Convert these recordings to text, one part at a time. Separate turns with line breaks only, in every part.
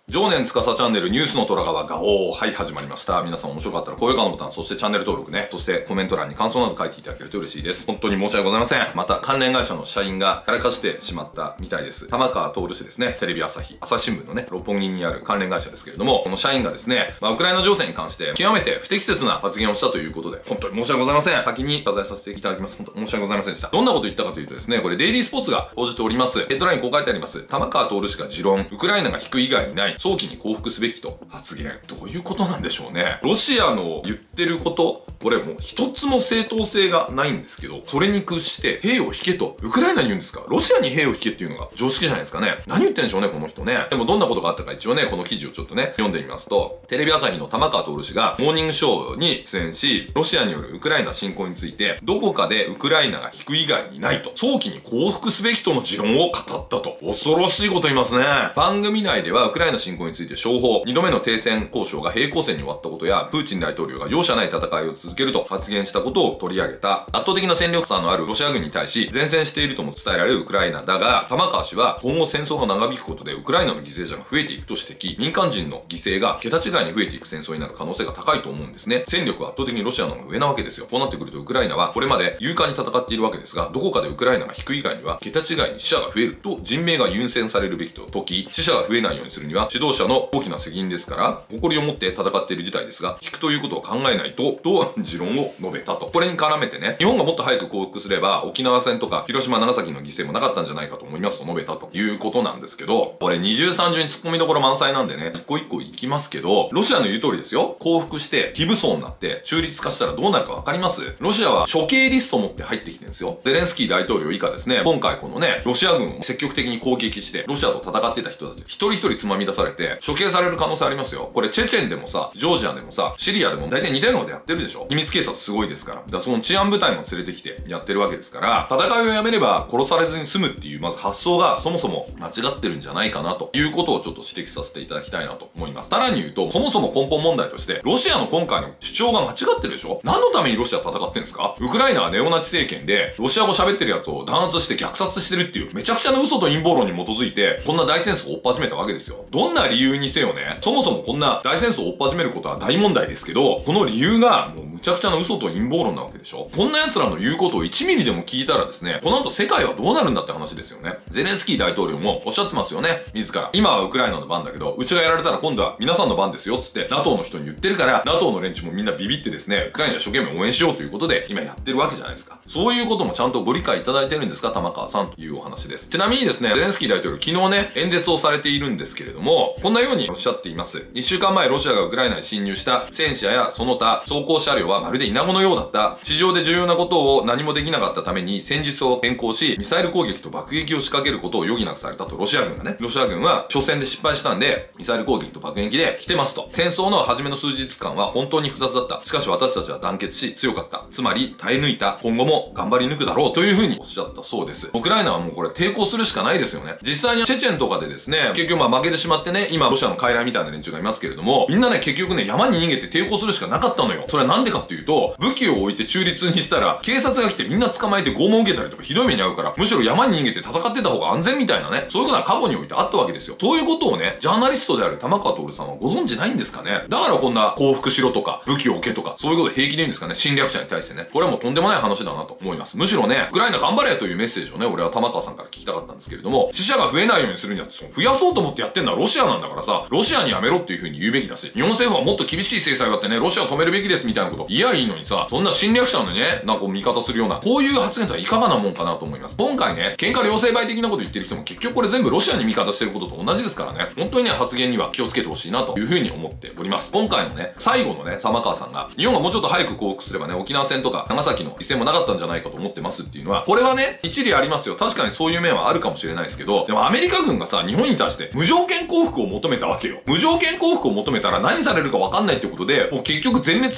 常年司チャンネルニュースの虎川がはい、始まりました。皆さん面白かったら高評価のボタン、そしてチャンネル登録ね、そしてコメント欄に感想など書いていただけると嬉しいです。本当に申し訳ございません。また関連会社の社員がやらかしてしまったみたいです。玉川徹氏ですね、テレビ朝日、朝日新聞のね、六本木にある関連会社ですけれども、この社員がですね、ウクライナ情勢に関して極めて不適切な発言をしたということで、本当に申し訳ございません。先に謝罪させていただきます。本当に申し訳ございませんでした。どんなこと言ったかというとですね、これデイリースポーツが報じております。ヘッドラインこう書いてあります。玉川徹氏が持論、ウクライナが引く以外にない、早期に降伏すべきと発言。どういうことなんでしょうね。ロシアの言ってること、これもう一つも正当性がないんですけど、それに屈して兵を引けと、ウクライナに言うんですか？ロシアに兵を引けっていうのが常識じゃないですかね。何言ってんでしょうね、この人ね。でもどんなことがあったか一応ね、この記事をちょっとね、読んでみますと、テレビ朝日の玉川徹氏がモーニングショーに出演し、ロシアによるウクライナ侵攻について、どこかでウクライナが引く以外にないと、早期に降伏すべきとの持論を語ったと。恐ろしいこと言いますね。番組内ではウクライナ侵攻について商法、2度目の停戦交渉が平行線に終わったことや、プーチン大統領が容赦ない戦いを続けると発言したことを取り上げた。圧倒的な戦力差のあるロシア軍に対し、善戦しているとも伝えられるウクライナだが、玉川氏は今後戦争が長引くことでウクライナの犠牲者が増えていくと指摘。民間人の犠牲が桁違いに増えていく戦争になる可能性が高いと思うんですね。戦力は圧倒的にロシアの方が上なわけですよ。こうなってくるとウクライナはこれまで勇敢に戦っているわけですが、どこかでウクライナが引く以外には桁違いに死者が増えると人命が優先されるべきと時、死者が増えないようにするには指導者の大きな責任ですから、誇りを持って戦っている事態ですが、引くということを考えないと持論を述べたと。これに絡めてね、日本がもっと早く降伏すれば、沖縄戦とか広島、長崎の犠牲もなかったんじゃないかと思いますと述べたということなんですけど、これ二重三重に突っ込みどころ満載なんでね、一個一個いきますけど、ロシアの言う通りですよ。降伏して非武装になって中立化したらどうなるかわかります？ロシアは処刑リストを持って入ってきてるんですよ。ゼレンスキー大統領以下ですね、今回このね、ロシア軍を積極的に攻撃して、ロシアと戦ってた人たち、一人一人つまみ出されて、処刑される可能性ありますよ。これチェチェンでもさ、ジョージアでもさ、シリアでも大体似たようなことやってるでしょ。秘密警察すごいですから。だからその治安部隊も連れてきてやってるわけですから、戦いをやめれば殺されずに済むっていう、まず発想がそもそも間違ってるんじゃないかなということをちょっと指摘させていただきたいなと思います。さらに言うと、そもそも根本問題として、ロシアの今回の主張が間違ってるでしょ。何のためにロシア戦ってるんですか？ウクライナはネオナチ政権で、ロシア語喋ってるやつを弾圧して虐殺してるっていう、めちゃくちゃな嘘と陰謀論に基づいて、こんな大戦争を追っ始めたわけですよ。どんな理由にせよね、そもそもこんな大戦争を追っ始めることは大問題ですけど、この理由がもうむちゃくちゃな嘘と陰謀論なわけでしょ。こんな奴らの言うことを1ミリでも聞いたらですね、この後世界はどうなるんだって話ですよね。ゼレンスキー大統領もおっしゃってますよね。自ら。今はウクライナの番だけど、うちがやられたら今度は皆さんの番ですよ、つって NATO の人に言ってるから、NATO の連中もみんなビビってですね、ウクライナ一生懸命応援しようということで、今やってるわけじゃないですか。そういうこともちゃんとご理解いただいてるんですか、玉川さんというお話です。ちなみにですね、ゼレンスキー大統領昨日ね、演説をされているんですけれども、こんなようにおっしゃっています。1週間前、ロシアがウクライナに侵入した戦車やその他装甲車両はまるで稲子のようだった。地上で重要なことを何もできなかったために戦術を変更し、ミサイル攻撃と爆撃を仕掛けることを余儀なくされたと。ロシア軍がね、ロシア軍は初戦で失敗したんで、ミサイル攻撃と爆撃で来てますと。戦争の初めの数日間は本当に複雑だった。しかし私たちは団結し強かった。つまり耐え抜いた。今後も頑張り抜くだろうというふうにおっしゃったそうです。ウクライナはもうこれ抵抗するしかないですよね。実際にチェチェンとかでですね、結局負けてしまってね、今ロシアの傀儡みたいな連中がいますけれども、みんなね、結局ね、山に逃げて抵抗するしかなかったのよ。それはなんでかっていうと、武器を置いて中立にしたら、警察が来てみんな捕まえて拷問受けたりとかひどい目に遭うから、むしろ山に逃げて戦ってた方が安全みたいなね、そういうことは過去においてあったわけですよ。そういうことをね、ジャーナリストである玉川徹さんはご存知ないんですかね。だからこんな降伏しろとか、武器を置けとか、そういうこと平気で言うんですかね、侵略者に対してね。これはもうとんでもない話だなと思います。むしろね、ウクライナ頑張れというメッセージをね、俺は玉川さんから聞きたかったんですけれども、死者が増えないようにするには、増やそうと思ってやってんのはロシアなんだからさ、ロシアにやめろっていう風に言うべきだし、日本政府はもっと厳しい制裁をやってね、ロシアを止めるべきですみたいなこと言やいいのにさ、そんな侵略者のね、なんか味方するような、こういう発言とはいかがなもんかなと思います。今回ね、喧嘩両成敗的なこと言ってる人も結局これ全部ロシアに味方してることと同じですからね、本当にね、発言には気をつけてほしいなという風に思っております。今回のね、最後のね、玉川さんが、日本がもうちょっと早く降伏すればね、沖縄戦とか長崎の犠牲もなかったんじゃないかと思ってますっていうのは、これはね、一理ありますよ。確かにそういう面はあるかもしれないですけど、でもアメリカ軍がさ、日本に対して無条件降伏を求めたわけよ。無条件降伏を求めたら何されるか分かんないってことで、もう結局全滅するまで戦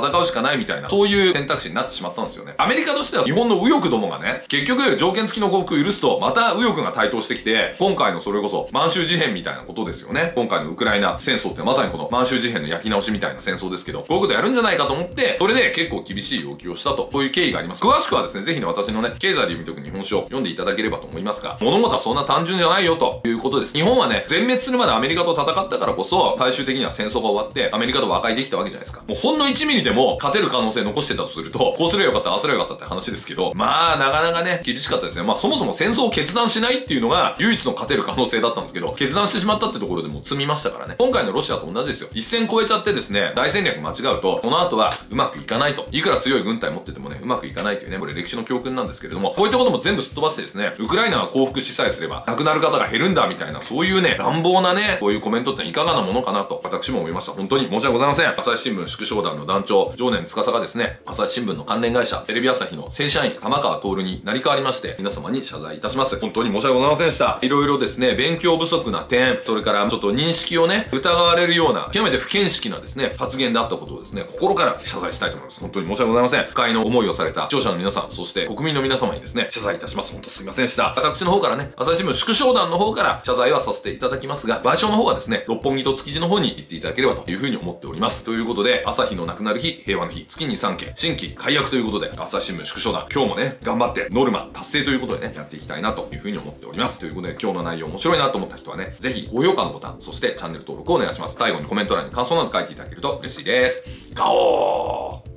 戦うしかないみたいな、そういう選択肢になってしまったんですよね。アメリカとしては日本の右翼どもがね、結局条件付きの降伏を許すと、また右翼が台頭してきて、今回のそれこそ満州事変みたいなことですよね。今回のウクライナ戦争ってまさにこの満州事変の焼き直しみたいな戦争ですけど、こういうことやるんじゃないかと思って、それで結構厳しい要求をしたと、こういう経緯があります。詳しくはですね、ぜひね、私のね、経済で読み解く日本史を読んでいただければと思いますが、物事はそんな単純じゃないよということです。日本はね、全滅するまでアメリカと戦ったからこそ、最終的には戦争が終わって、アメリカと和解できたわけじゃないですか。もうほんの1ミリでも勝てる可能性残してたとすると、こうすればよかった、ああすればよかったって話ですけど、まあ、なかなかね、厳しかったですね。まあ、そもそも戦争を決断しないっていうのが、唯一の勝てる可能性だったんですけど、決断してしまったってところでもう積みましたからね。今回のロシアと同じですよ。一線越えちゃってですね、大戦略間違うと、この後はうまくいかないと。いくら強い軍隊持っててもね、うまくいかないというね、これ歴史の教訓なんですけれども、こういったことも全部すっ飛ばしてですね、ウクライナが降伏しさえすれば、亡くなる方が減るんだみたいな、そういうね、乱暴なね、こういうコメントっていかがなものかなと、私も思いました。本当に申し訳ございません。朝日新聞縮小団の団長、常年司がですね、朝日新聞の関連会社、テレビ朝日の正社員、玉川徹に成り代わりまして、皆様に謝罪いたします。本当に申し訳ございませんでした。いろいろですね、勉強不足な点、それからちょっと認識をね、疑われるような、極めて不見識なですね、発言であったことをですね、心から謝罪したいと思います。本当に申し訳ございません。不快の思いをされた視聴者の皆さん、そして国民の皆様にですね、謝罪いたします。本当すいませんでした。私の方からね、朝日新聞縮小団の方から謝罪はさせていただきますが、賠償の方はですね、六本木と築地の方に行っていただければというふうに思っております。ということで、朝日の亡くなる日、平和の日、月に3件、新規解約ということで、朝日新聞縮小団、今日もね、頑張ってノルマ達成ということでね、やっていきたいなというふうに思っております。ということで、今日の内容面白いなと思った人はね、ぜひ高評価のボタン、そしてチャンネル登録をお願いします。最後にコメント欄に感想など書いていただけると嬉しいです。ガオー